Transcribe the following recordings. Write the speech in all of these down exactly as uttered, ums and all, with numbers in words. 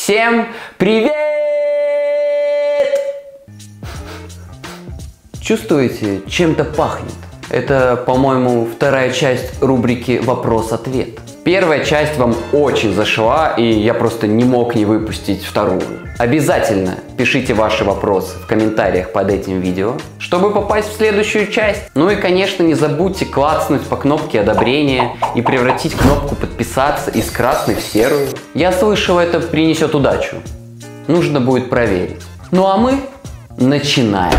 Всем привет! Чувствуете, чем-то пахнет? Это, по-моему, вторая часть рубрики «Вопрос-ответ». Первая часть вам очень зашла, и я просто не мог не выпустить вторую. Обязательно пишите ваши вопросы в комментариях под этим видео, чтобы попасть в следующую часть. Ну и, конечно, не забудьте клацнуть по кнопке одобрения и превратить кнопку подписаться из красной в серую. Я слышал, это принесет удачу. Нужно будет проверить. Ну а мы начинаем.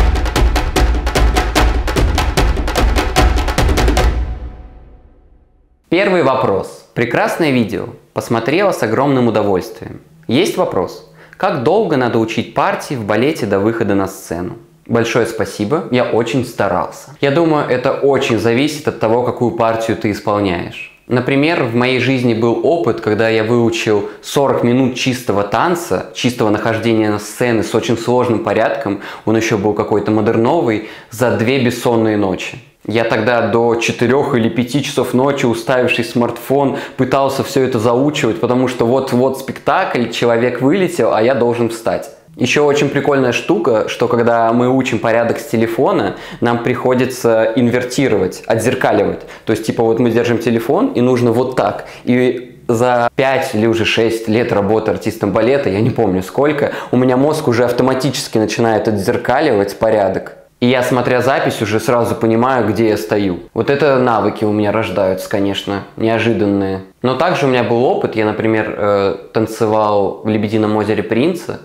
Первый вопрос. Прекрасное видео. Посмотрела с огромным удовольствием. Есть вопрос. Как долго надо учить партии в балете до выхода на сцену? Большое спасибо, я очень старался. Я думаю, это очень зависит от того, какую партию ты исполняешь. Например, в моей жизни был опыт, когда я выучил сорок минут чистого танца, чистого нахождения на сцене с очень сложным порядком, он еще был какой-то модерновый, за две бессонные ночи. Я тогда до четырёх или пяти часов ночи, уставившись в смартфон, пытался все это заучивать, потому что вот-вот спектакль, человек вылетел, а я должен встать. Еще очень прикольная штука, что когда мы учим порядок с телефона, нам приходится инвертировать, отзеркаливать. То есть, типа, вот мы держим телефон, и нужно вот так. И за пять или уже шесть лет работы артистом балета, я не помню сколько, у меня мозг уже автоматически начинает отзеркаливать порядок. И я, смотря запись, уже сразу понимаю, где я стою. Вот это навыки у меня рождаются, конечно, неожиданные. Но также у меня был опыт. Я, например, э, танцевал в «Лебедином озере Принца»,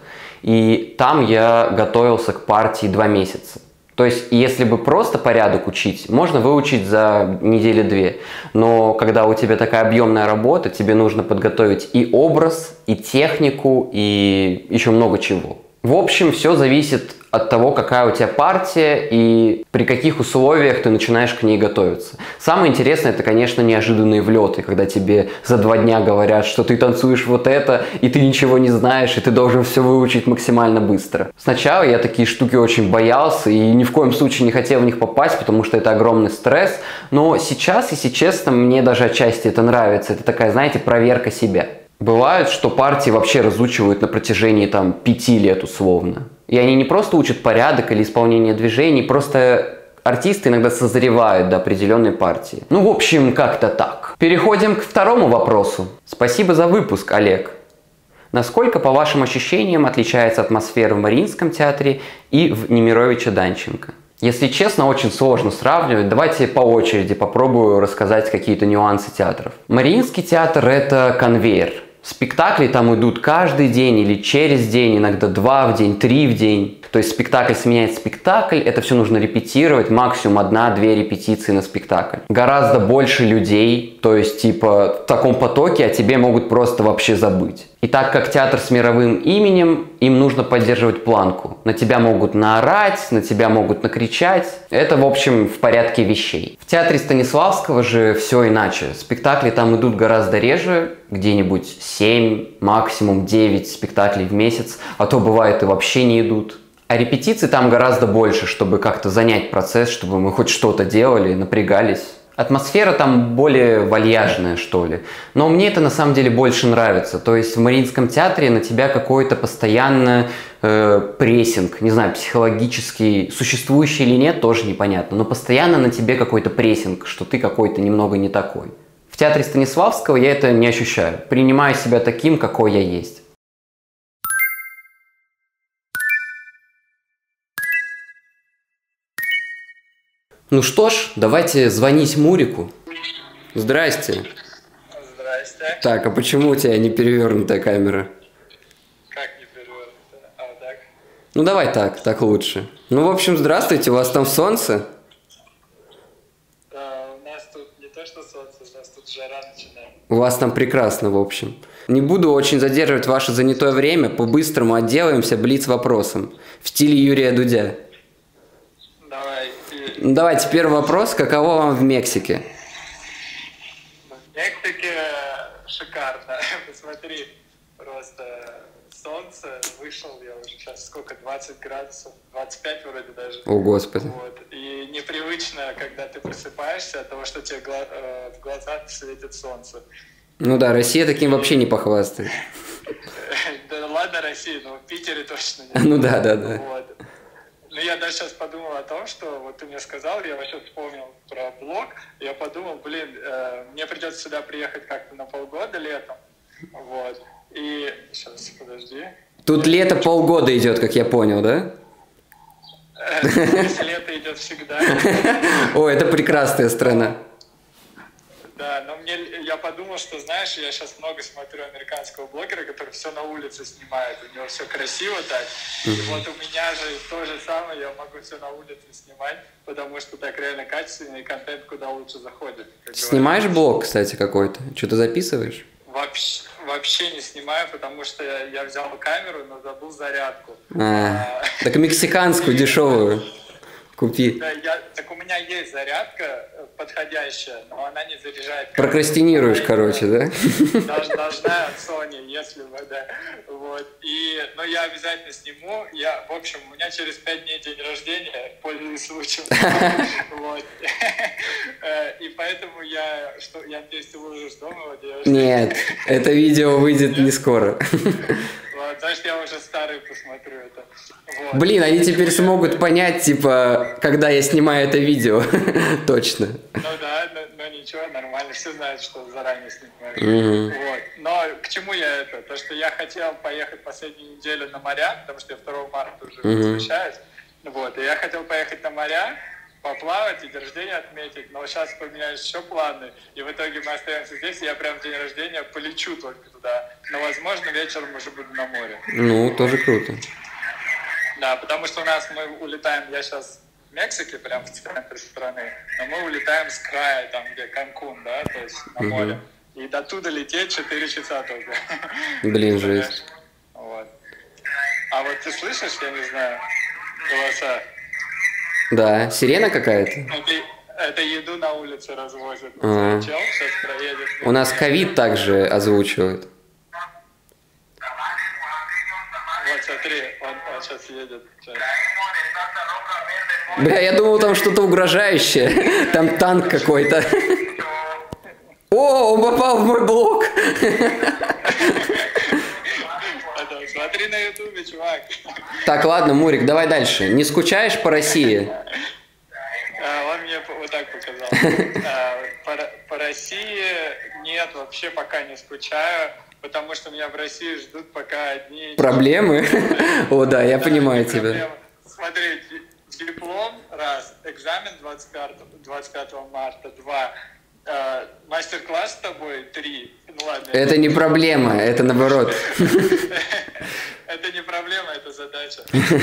и там я готовился к партии два месяца. То есть, если бы просто порядок учить, можно выучить за недели-две. Но когда у тебя такая объемная работа, тебе нужно подготовить и образ, и технику, и еще много чего. В общем, все зависит от того, какая у тебя партия и при каких условиях ты начинаешь к ней готовиться. Самое интересное, это, конечно, неожиданные влеты, когда тебе за два дня говорят, что ты танцуешь вот это, и ты ничего не знаешь, и ты должен все выучить максимально быстро. Сначала я такие штуки очень боялся и ни в коем случае не хотел в них попасть, потому что это огромный стресс. Но сейчас, если честно, мне даже отчасти это нравится. Это такая, знаете, проверка себя. Бывает, что партии вообще разучивают на протяжении там пяти лет условно. И они не просто учат порядок или исполнение движений, просто артисты иногда созревают до определенной партии. Ну, в общем, как-то так. Переходим к второму вопросу. Спасибо за выпуск, Олег. Насколько, по вашим ощущениям, отличается атмосфера в Мариинском театре и в Немировича Данченко? Если честно, очень сложно сравнивать. Давайте по очереди попробую рассказать какие-то нюансы театров. Мариинский театр – это конвейер. Спектакли там идут каждый день или через день, иногда два в день, три в день. То есть спектакль сменяет спектакль, это все нужно репетировать, максимум одна-две репетиции на спектакль. Гораздо больше людей, то есть типа в таком потоке о тебе могут просто вообще забыть. И так как театр с мировым именем, им нужно поддерживать планку. На тебя могут наорать, на тебя могут накричать. Это, в общем, в порядке вещей. В театре Станиславского же все иначе. Спектакли там идут гораздо реже, где-нибудь семь, максимум девять спектаклей в месяц, а то бывает и вообще не идут. А репетиций там гораздо больше, чтобы как-то занять процесс, чтобы мы хоть что-то делали, напрягались. Атмосфера там более вальяжная, что ли. Но мне это на самом деле больше нравится. То есть в Мариинском театре на тебя какой-то постоянно э, прессинг, не знаю, психологический, существующий или нет, тоже непонятно. Но постоянно на тебе какой-то прессинг, что ты какой-то немного не такой. В театре Станиславского я это не ощущаю. Принимаю себя таким, какой я есть. Ну что ж, давайте звонить Мурику. Здрасте. Здрасте. Так, а почему у тебя не перевернутая камера? Как не перевернутая? А, вот так? Ну давай так, так лучше. Ну, в общем, здравствуйте, у вас там солнце? Да, у нас тут не то что солнце, у нас тут жара начинает. У вас там прекрасно, в общем. Не буду очень задерживать ваше занятое время, по-быстрому отделаемся блиц-вопросом в стиле Юрия Дудя. Давай. Ну, давайте, первый вопрос. Каково вам в Мексике? В Мексике шикарно. Посмотри, просто солнце, вышел я уже сейчас, сколько, двадцать градусов, двадцать пять вроде даже. О, Господи. Вот. И непривычно, когда ты просыпаешься от того, что тебе гла- э, в глаза светит солнце. Ну да, Россия таким вообще не похвастает. ладно России, но в Питере точно нет. Ну да, да, да. Вот. Ну, я даже сейчас подумал о том, что вот ты мне сказал, я вообще вспомнил про блог, я подумал, блин, э, мне придется сюда приехать как-то на полгода летом, вот, и... Сейчас, подожди. Тут лето полгода идет, как я понял, да? Если лето идет всегда. О, это прекрасная страна. Да, но мне, я подумал, что, знаешь, я сейчас много смотрю американского блогера, который все на улице снимает, у него все красиво так, и вот у меня же то же самое, я могу все на улице снимать, потому что так реально качественный контент куда лучше заходит. Снимаешь блог, кстати, какой-то? Что-то записываешь? Вообще, вообще не снимаю, потому что я, я взял камеру, но забыл зарядку. А, так мексиканскую дешевую купи. Да, я, так у меня есть зарядка подходящая, но она не заряжает. Прокрастинируешь, короче, да? Должна, должна от Sony, если бы, да. Вот. И, но я обязательно сниму. Я, в общем, у меня через пять дней день рождения, пользуясь случаем. Вот. И поэтому я, что, я надеюсь, ты выложишь дома. Нет, это видео выйдет не скоро. Значит, я уже старый посмотрю это. Вот. Блин, они теперь смогут понять, типа, когда я снимаю это видео. Точно. Ну да, но, но ничего, нормально. Все знают, что заранее снимаю. Mm-hmm. Вот. Но к чему я это? То, что я хотел поехать последнюю неделю на моря, потому что я второго марта уже mm-hmm. возвращаюсь. Вот. И я хотел поехать на моря, поплавать и день рождения отметить, но сейчас поменялись еще планы, и в итоге мы остаемся здесь, и я прям в день рождения полечу только туда. Но, возможно, вечером уже буду на море. Ну, тоже круто. Да, потому что у нас мы улетаем, я сейчас в Мексике, прям в центре страны, но мы улетаем с края, там, где Канкун, да, то есть на uh-huh. море. И до туда лететь четыре часа только. Блин, жесть. Вот. А вот ты слышишь, я не знаю, голоса? Да, сирена какая-то? Это, это еду на улице развозят. А-а-а. Чел сейчас проедет. У нас ковид также озвучивают. Вот смотри, он, он сейчас едет. Сейчас. Бля, я думал, там что-то угрожающее. Там танк какой-то. О, он попал в мой блог. Смотри на ютубе, чувак. Так, ладно, Мурик, давай дальше. Не скучаешь по России? Он мне вот так показал. По, по России нет, вообще пока не скучаю, потому что меня в России ждут пока одни... Проблемы? О, да, я понимаю тебя. Смотри, диплом, раз, экзамен двадцать пятого марта, два, мастер-класс с тобой, три. Ну, ладно, это, это не проблема, это наоборот. Это не проблема, это задача.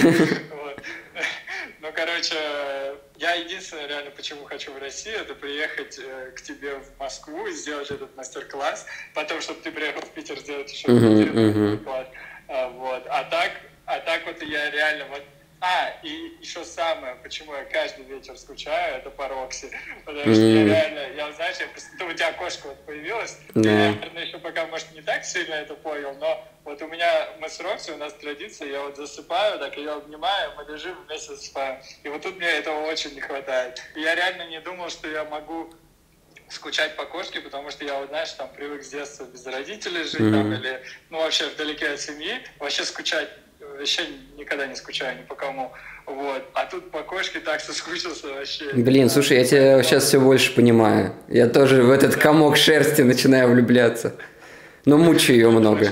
Ну, короче, я единственное, реально, почему хочу в Россию, это приехать к тебе в Москву и сделать этот мастер-класс, потом, чтобы ты приехал в Питер, сделать еще мастер-класс. Вот. А так, а так вот я реально вот. А, и еще самое, почему я каждый вечер скучаю, это по Рокси. Потому mm. что я реально, я, знаешь, я просто, у тебя кошка вот появилась, yeah. я, наверное, еще пока, может, не так сильно это понял, но вот у меня, мы с Рокси, у нас традиция, я вот засыпаю, так ее обнимаю, мы лежим вместе засыпаем. И вот тут мне этого очень не хватает. И я реально не думал, что я могу скучать по кошке, потому что я, вот, знаешь, там привык с детства без родителей жить, mm. там, или, ну, вообще вдалеке от семьи, вообще скучать вообще никогда не скучаю ни по кому. Вот. А тут по кошке так соскучился вообще. Блин, слушай, я тебя сейчас все больше понимаю. Я тоже в этот комок шерсти начинаю влюбляться. Но мучаю ее много.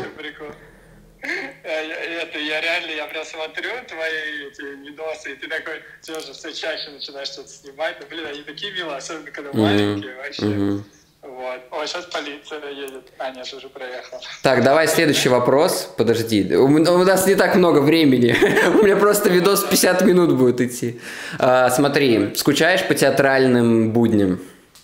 Это я реально, я прям смотрю твои эти видосы, и ты такой все же все чаще начинаешь что-то снимать. Но, блин, они такие милые, особенно когда маленькие вообще. Вот. Ой, сейчас полиция едет. А, нет, уже проехал. Так, давай следующий вопрос. Подожди. У, у нас не так много времени. У меня просто видос пятьдесят минут будет идти. А, смотри, скучаешь по театральным будням?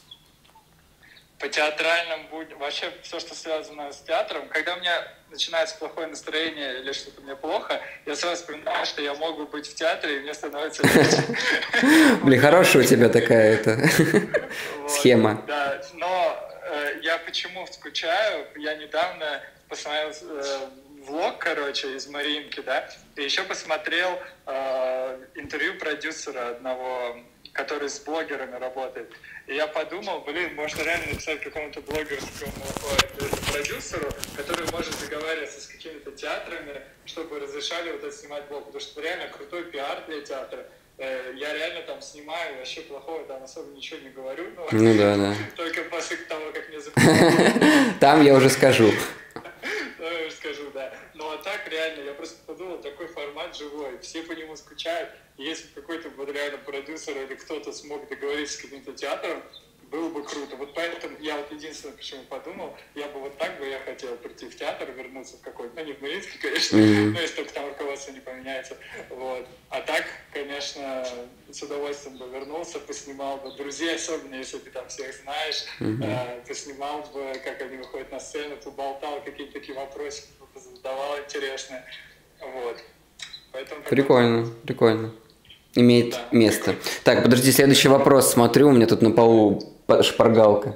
По театральным будням? Вообще все, что связано с театром. Когда у меня начинается плохое настроение или что-то мне плохо, я сразу вспоминаю, что я могу быть в театре, и мне становится легче. Блин, хорошая у тебя такая это схема. Да, но я почему скучаю? Я недавно посмотрел влог, короче, из Мариинки, да, и еще посмотрел интервью продюсера одного, который с блогерами работает. И я подумал, блин, можно реально написать какому-то блогерскому продюсеру, который может договариваться с какими-то театрами, чтобы разрешали вот это снимать блог, потому что это реально крутой пиар для театра. Я реально там снимаю, вообще плохого там особо ничего не говорю, но ну да, да. только после того, как мне запретили. Там я уже скажу. Там я уже скажу, да. Ну а так реально, я просто подумал, такой формат живой, все по нему скучают. Если какой-то вот реально продюсер или кто-то смог договориться с каким-то театром, было бы круто. Вот поэтому я вот единственное, почему подумал, я бы вот так бы я хотел прийти в театр, вернуться в какой-то, ну не в Мариинский, конечно, mm-hmm. но если только там руководство не поменяется. Вот. А так, конечно, с удовольствием бы вернулся, поснимал бы друзей, особенно если ты там всех знаешь, mm-hmm. э, поснимал бы, как они выходят на сцену, поболтал, какие-то такие вопросы задавал интересные. Вот. Поэтому, прикольно, как-то... прикольно. Имеет да, место. Прикольно. Так, подожди, следующий вопрос. Смотрю, у меня тут на полу шпаргалка.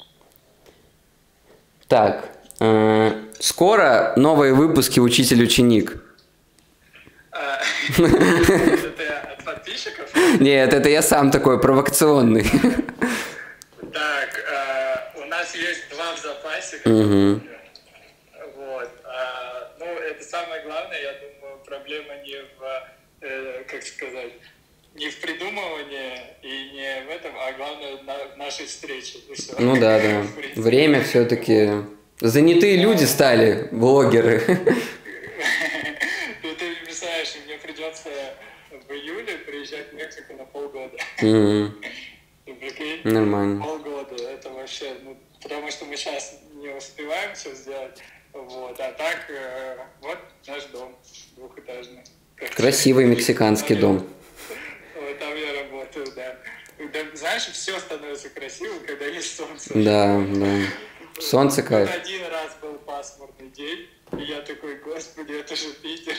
Так, э, скоро новые выпуски «Учитель-ученик». Это от подписчиков? Нет, это я сам такой провокационный. Так, у нас есть два в запасе. Вот. Ну, это самое главное, я думаю, проблема не в, как сказать, не в придумывании и не в этом, а главное в нашей встрече. Ну да, да. Время все-таки... Занятые люди стали, блогеры. Ну ты представляешь, мне придется в июле приезжать в Мексику на полгода. Прикинь? Нормально. Полгода, это вообще, ну, потому что мы сейчас не успеваем все сделать. Вот, а так, вот наш дом двухэтажный. Красивый мексиканский дом. Вот там я работаю, да. да. Знаешь, все становится красивым, когда есть солнце. Да, да. Солнце кайф. Один раз был пасмурный день, и я такой, господи, это же Питер.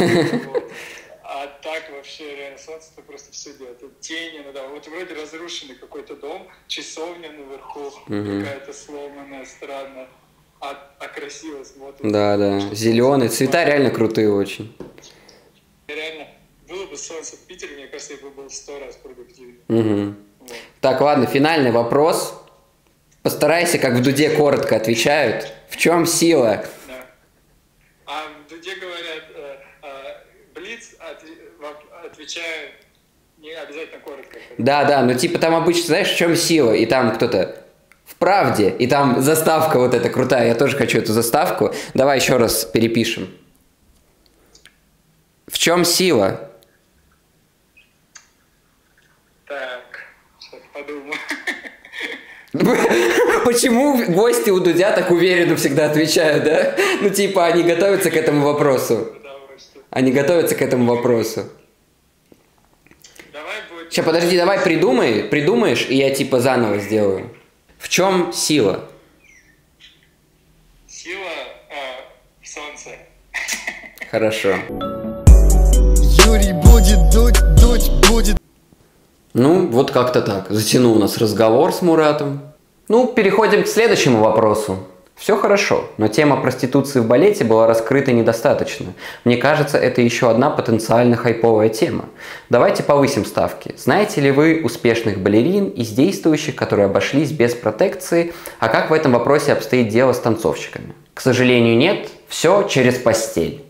А так вообще реально солнце-то просто все делает. Тени, ну да, вот вроде разрушенный какой-то дом, часовня наверху, какая-то сломанная, странная, а, а красиво смотрится. Да, да, зеленый, цвета реально крутые очень. Реально, было бы солнце в Питере, мне кажется, я бы был сто раз продуктивнее. Угу. Вот. Так, ладно, финальный вопрос. Постарайся, как в Дуде коротко отвечают. В чем сила? Да. А в Дуде говорят, э, э, Блиц от, отвечает не обязательно коротко. Да, да, ну типа там обычно, знаешь, в чем сила? И там кто-то в правде, и там заставка вот эта крутая. Я тоже хочу эту заставку. Давай еще раз перепишем. В чем сила? Так, сейчас подумаю. Почему гости у Дудя так уверенно всегда отвечают, да? Ну, типа, они готовятся к этому вопросу. Они готовятся к этому вопросу. Сейчас, подожди, давай придумай, придумаешь, и я, типа, заново сделаю. В чем сила? Сила э, в солнце. Хорошо. Юрий будет дуть, дуть будет. Ну, вот как-то так. Затянул у нас разговор с Муратом. Ну, переходим к следующему вопросу. Все хорошо, но тема проституции в балете была раскрыта недостаточно. Мне кажется, это еще одна потенциально хайповая тема. Давайте повысим ставки. Знаете ли вы успешных балерин из действующих, которые обошлись без протекции? А как в этом вопросе обстоит дело с танцовщиками? К сожалению, нет. Все через постель.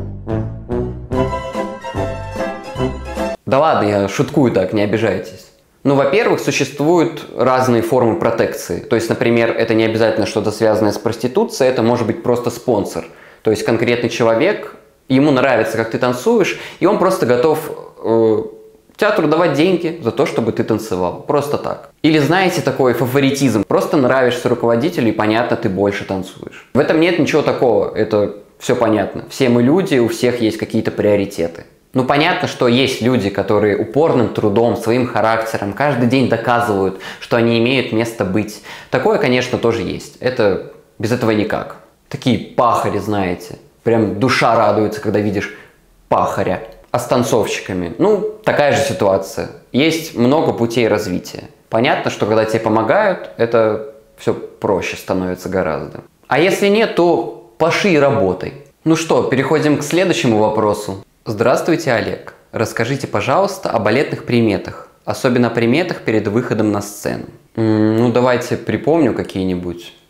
Да ладно, я шуткую так, не обижайтесь. Ну, во-первых, существуют разные формы протекции. То есть, например, это не обязательно что-то связанное с проституцией, это может быть просто спонсор. То есть, конкретный человек, ему нравится, как ты танцуешь, и он просто готов э, театру давать деньги за то, чтобы ты танцевал. Просто так. Или знаете такой фаворитизм. Просто нравишься руководителю, и понятно, ты больше танцуешь. В этом нет ничего такого, это все понятно. Все мы люди, у всех есть какие-то приоритеты. Ну, понятно, что есть люди, которые упорным трудом, своим характером каждый день доказывают, что они имеют место быть. Такое, конечно, тоже есть. Это без этого никак. Такие пахари, знаете. Прям душа радуется, когда видишь пахаря. А с танцовщиками? Ну, такая же ситуация. Есть много путей развития. Понятно, что когда тебе помогают, это все проще становится гораздо. А если нет, то паши и работай. Ну что, переходим к следующему вопросу. Здравствуйте, Олег. Расскажите, пожалуйста, о балетных приметах, особенно о приметах перед выходом на сцену. М-м, ну, давайте припомню какие-нибудь.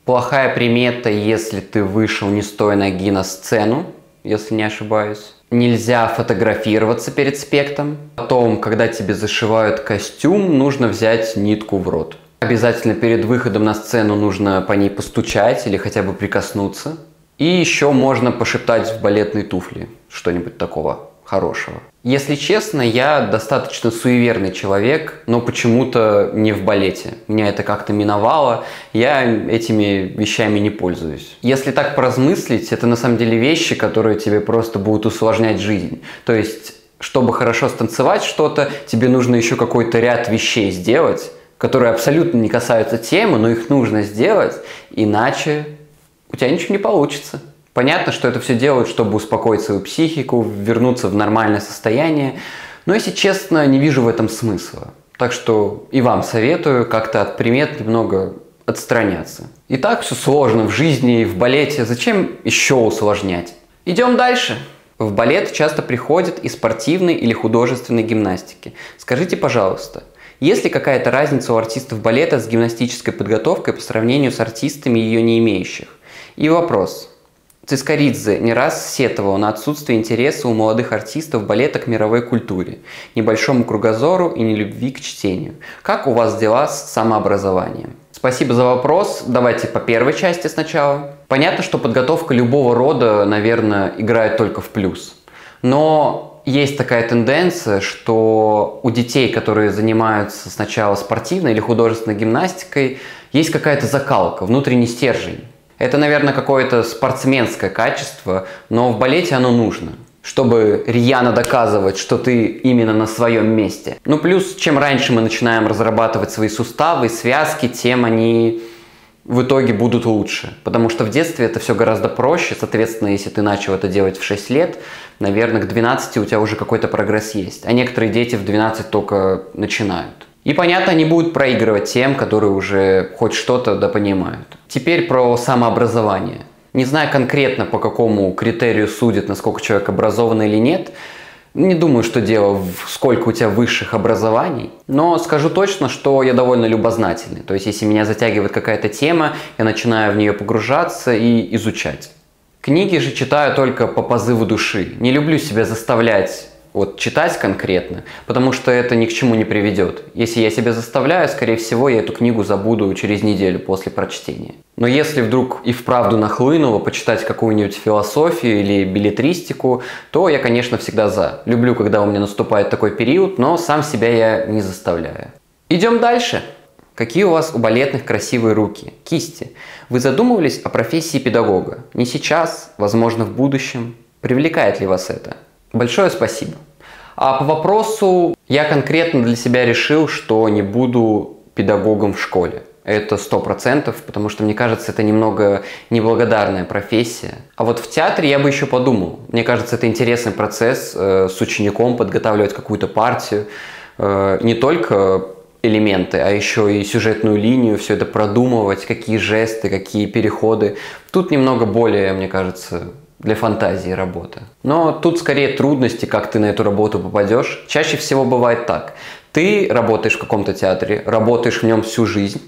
Плохая примета, если ты вышел не с той ноги на сцену, если не ошибаюсь. Нельзя фотографироваться перед спектом. Потом, когда тебе зашивают костюм, нужно взять нитку в рот. Обязательно перед выходом на сцену нужно по ней постучать или хотя бы прикоснуться. И еще можно пошептать в балетные туфли что-нибудь такого хорошего. Если честно, я достаточно суеверный человек, но почему-то не в балете. Меня это как-то миновало, я этими вещами не пользуюсь. Если так поразмыслить, это на самом деле вещи, которые тебе просто будут усложнять жизнь. То есть, чтобы хорошо станцевать что-то, тебе нужно еще какой-то ряд вещей сделать, которые абсолютно не касаются темы, но их нужно сделать, иначе у тебя ничего не получится. Понятно, что это все делают, чтобы успокоить свою психику, вернуться в нормальное состояние, но, если честно, не вижу в этом смысла. Так что и вам советую как-то от примет немного отстраняться. И так все сложно в жизни и в балете, зачем еще усложнять? Идем дальше. В балет часто приходят из спортивной или художественной гимнастики. Скажите, пожалуйста, есть ли какая-то разница у артистов балета с гимнастической подготовкой по сравнению с артистами ее не имеющих? И вопрос. Цискоридзе не раз сетовал на отсутствие интереса у молодых артистов балета к мировой культуре, небольшому кругозору и нелюбви к чтению. Как у вас дела с самообразованием? Спасибо за вопрос. Давайте по первой части сначала. Понятно, что подготовка любого рода, наверное, играет только в плюс. Но есть такая тенденция, что у детей, которые занимаются сначала спортивной или художественной гимнастикой, есть какая-то закалка, внутренний стержень. Это, наверное, какое-то спортсменское качество, но в балете оно нужно, чтобы рьяно доказывать, что ты именно на своем месте. Ну, плюс, чем раньше мы начинаем разрабатывать свои суставы, связки, тем они в итоге будут лучше. Потому что в детстве это все гораздо проще. Соответственно, если ты начал это делать в шесть лет, наверное, к двенадцати у тебя уже какой-то прогресс есть. А некоторые дети в двенадцать только начинают. И, понятно, они будут проигрывать тем, которые уже хоть что-то да понимают. Теперь про самообразование. Не знаю конкретно, по какому критерию судят, насколько человек образован или нет. Не думаю, что дело в сколько у тебя высших образований. Но скажу точно, что я довольно любознательный. То есть, если меня затягивает какая-то тема, я начинаю в нее погружаться и изучать. Книги же читаю только по позыву души. Не люблю себя заставлять вот читать конкретно, потому что это ни к чему не приведет. Если я себя заставляю, скорее всего, я эту книгу забуду через неделю после прочтения. Но если вдруг и вправду нахлынуло почитать какую-нибудь философию или беллетристику, то я, конечно, всегда за. Люблю, когда у меня наступает такой период, но сам себя я не заставляю. Идем дальше. Какие у вас у балетных красивые руки, кисти? Вы задумывались о профессии педагога? Не сейчас, возможно, в будущем. Привлекает ли вас это? Большое спасибо. А по вопросу, я конкретно для себя решил, что не буду педагогом в школе. Это сто процентов, потому что, мне кажется, это немного неблагодарная профессия. А вот в театре я бы еще подумал. Мне кажется, это интересный процесс э, с учеником подготавливать какую-то партию. Э, не только элементы, а еще и сюжетную линию, все это продумывать, какие жесты, какие переходы. Тут немного более, мне кажется, для фантазии работа. Но тут скорее трудности, как ты на эту работу попадешь. Чаще всего бывает так. Ты работаешь в каком-то театре, работаешь в нем всю жизнь,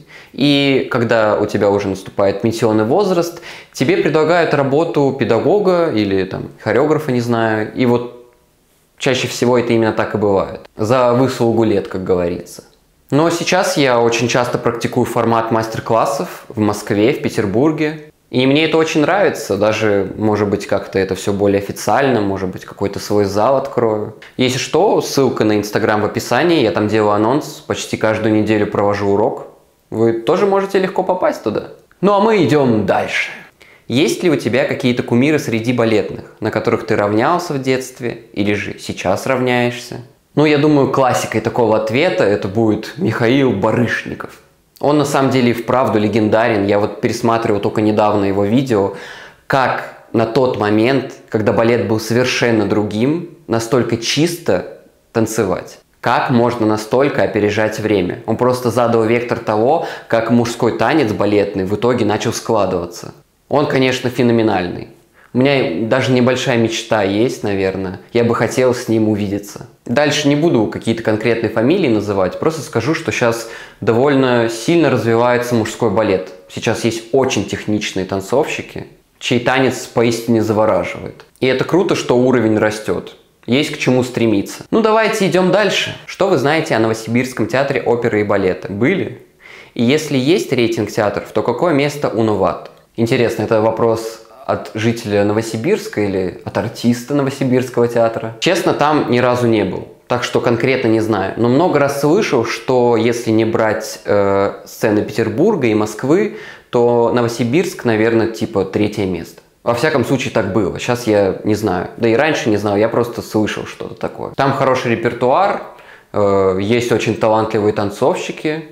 и когда у тебя уже наступает пенсионный возраст, тебе предлагают работу педагога или там хореографа, не знаю, и вот чаще всего это именно так и бывает. За выслугу лет, как говорится. Но сейчас я очень часто практикую формат мастер-классов в Москве, в Петербурге. И мне это очень нравится, даже, может быть, как-то это все более официально, может быть, какой-то свой зал открою. Если что, ссылка на Инстаграм в описании, я там делаю анонс, почти каждую неделю провожу урок. Вы тоже можете легко попасть туда. Ну а мы идем дальше. Есть ли у тебя какие-то кумиры среди балетных, на которых ты равнялся в детстве, или же сейчас равняешься? Ну, я думаю, классикой такого ответа это будет Михаил Барышников. Он на самом деле и вправду легендарен. Я вот пересматривал только недавно его видео, как на тот момент, когда балет был совершенно другим, настолько чисто танцевать. Как можно настолько опережать время? Он просто задал вектор того, как мужской танец балетный в итоге начал складываться. Он, конечно, феноменальный. У меня даже небольшая мечта есть, наверное. Я бы хотел с ним увидеться. Дальше не буду какие-то конкретные фамилии называть, просто скажу, что сейчас довольно сильно развивается мужской балет. сейчас есть очень техничные танцовщики, чей танец поистине завораживает. И это круто, что уровень растет. Есть к чему стремиться. Ну давайте идем дальше. Что вы знаете о Новосибирском театре оперы и балета? Были? И если есть рейтинг театров, то какое место у НОВАТ? Интересно, это вопрос от жителя Новосибирска или от артиста Новосибирского театра? Честно, там ни разу не был. Так что конкретно не знаю. Но много раз слышал, что если не брать э, сцены Петербурга и Москвы, то Новосибирск, наверное, типа третье место. Во всяком случае, так было. Сейчас я не знаю. Да и раньше не знал, я просто слышал что-то такое. Там хороший репертуар, э, есть очень талантливые танцовщики.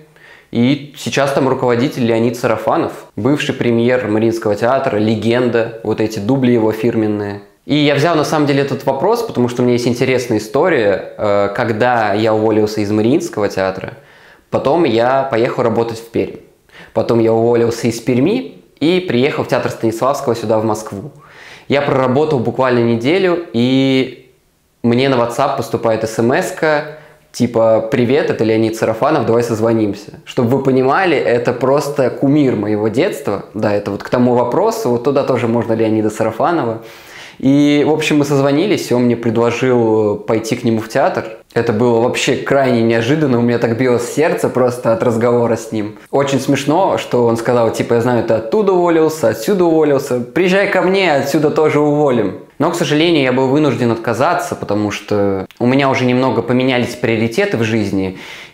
И сейчас там руководитель Леонид Сарафанов, бывший премьер Мариинского театра, легенда, вот эти дубли его фирменные. И я взял на самом деле этот вопрос, потому что у меня есть интересная история. Э, когда я уволился из Мариинского театра, потом я поехал работать в Пермь. Потом я уволился из Перми и приехал в театр Станиславского сюда, в Москву. Я проработал буквально неделю, и мне на WhatsApp поступает смс-ка, типа «Привет, это Леонид Сарафанов, давай созвонимся». Чтобы вы понимали, это просто кумир моего детства. Да, это вот к тому вопросу, вот туда тоже можно Леонида Сарафанова. И, в общем, мы созвонились, и он мне предложил пойти к нему в театр. Это было вообще крайне неожиданно, у меня так билось сердце просто от разговора с ним. Очень смешно, что он сказал, типа, я знаю, ты оттуда уволился, отсюда уволился, приезжай ко мне, отсюда тоже уволим. Но, к сожалению, я был вынужден отказаться, потому что у меня уже немного поменялись приоритеты в жизни.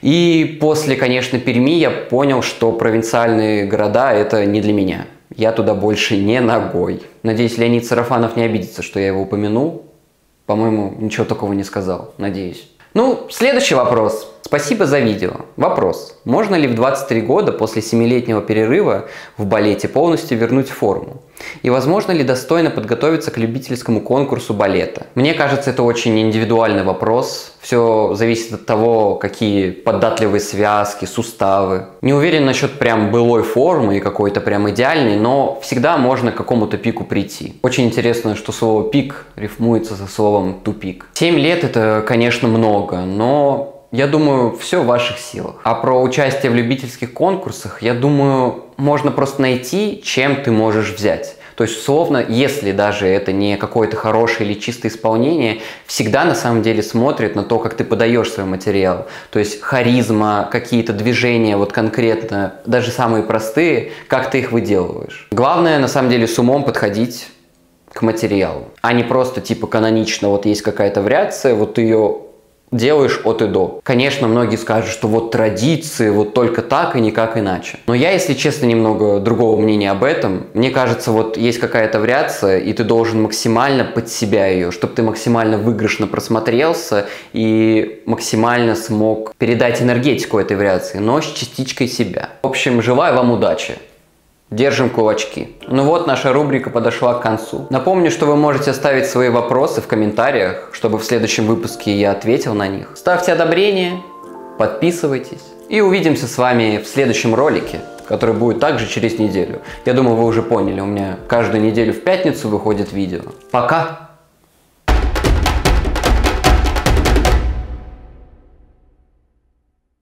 И после, конечно, Перми я понял, что провинциальные города – это не для меня. Я туда больше не ногой. Надеюсь, Леонид Сарафанов не обидится, что я его упомянул. По-моему, ничего такого не сказал. Надеюсь. Ну, следующий вопрос. Спасибо за видео. Вопрос. Можно ли в двадцать три года после семилетнего перерыва в балете полностью вернуть форму? И возможно ли достойно подготовиться к любительскому конкурсу балета? Мне кажется, это очень индивидуальный вопрос. Все зависит от того, какие податливые связки, суставы. Не уверен насчет прям былой формы и какой-то прям идеальной, но всегда можно к какому-то пику прийти. Очень интересно, что слово «пик» рифмуется со словом «тупик». семь лет это, конечно, много, но я думаю, все в ваших силах. А про участие в любительских конкурсах, я думаю, можно просто найти, чем ты можешь взять. То есть, условно, если даже это не какое-то хорошее или чистое исполнение, всегда на самом деле смотрят на то, как ты подаешь свой материал. То есть, харизма, какие-то движения, вот конкретно, даже самые простые, как ты их выделываешь. Главное, на самом деле, с умом подходить к материалу, а не просто типа канонично, вот есть какая-то вариация, вот ты ее делаешь от и до. Конечно, многие скажут, что вот традиции, вот только так и никак иначе. Но я, если честно, немного другого мнения об этом. Мне кажется, вот есть какая-то вариация, и ты должен максимально под себя ее, чтобы ты максимально выигрышно просмотрелся и максимально смог передать энергетику этой вариации, но с частичкой себя. В общем, желаю вам удачи. Держим кулачки. Ну вот, наша рубрика подошла к концу. Напомню, что вы можете оставить свои вопросы в комментариях, чтобы в следующем выпуске я ответил на них. Ставьте одобрение, подписывайтесь. И увидимся с вами в следующем ролике, который будет также через неделю. Я думаю, вы уже поняли, у меня каждую неделю в пятницу выходит видео. Пока!